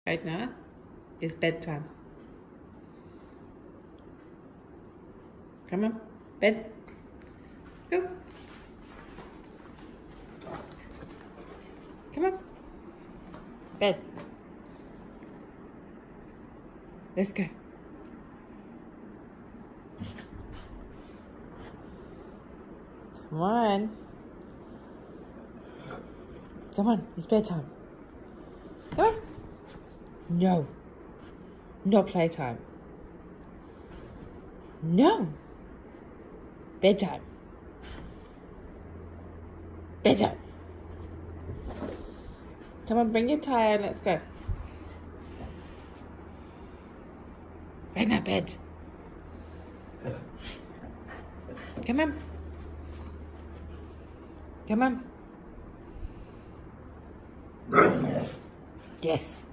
Right now, it's bedtime. Come on, bed. Go. Come on. Bed. Let's go. Come on. Come on, it's bedtime. Come on. No. No playtime. No. Bedtime. Bedtime. Come on, bring your tie and let's go. Right now, bed. Come on. Come on. Yes.